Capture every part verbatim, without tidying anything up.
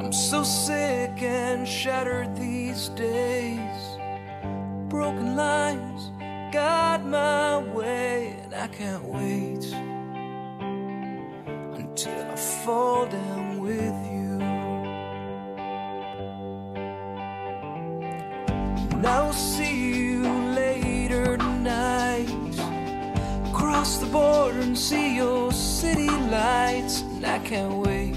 I'm so sick and shattered these days. Broken lines got my way, and I can't wait until I fall down with you. And I will see you later tonight. Cross the border and see your city lights, and I can't wait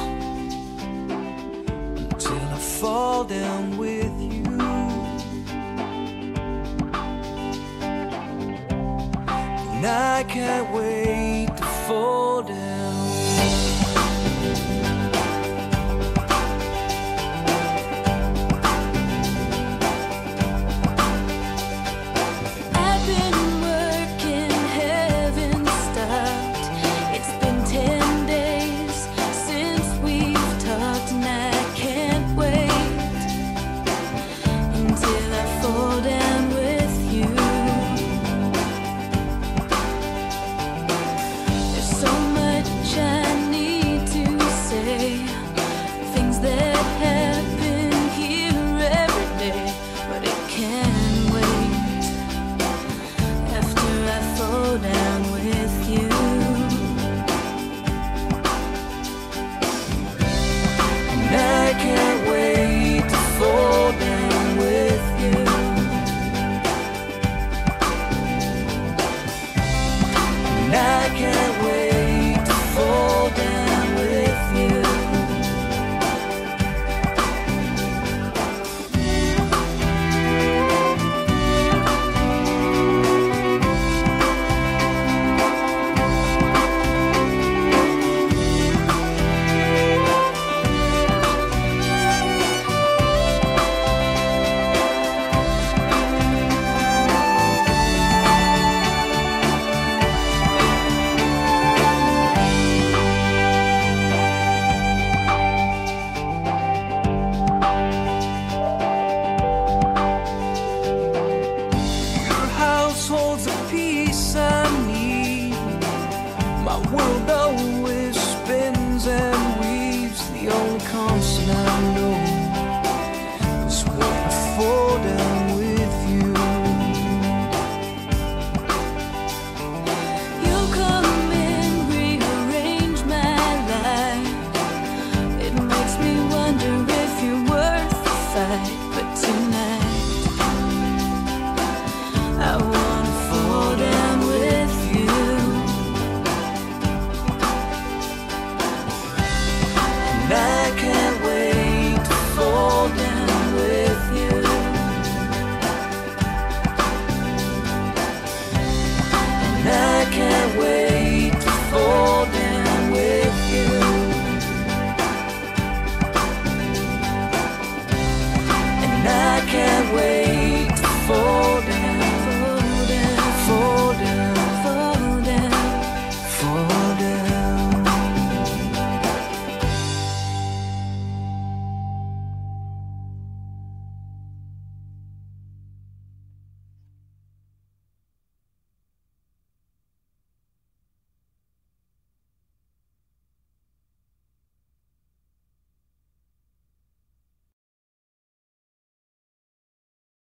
until I fall down with you. And I can't wait to fall down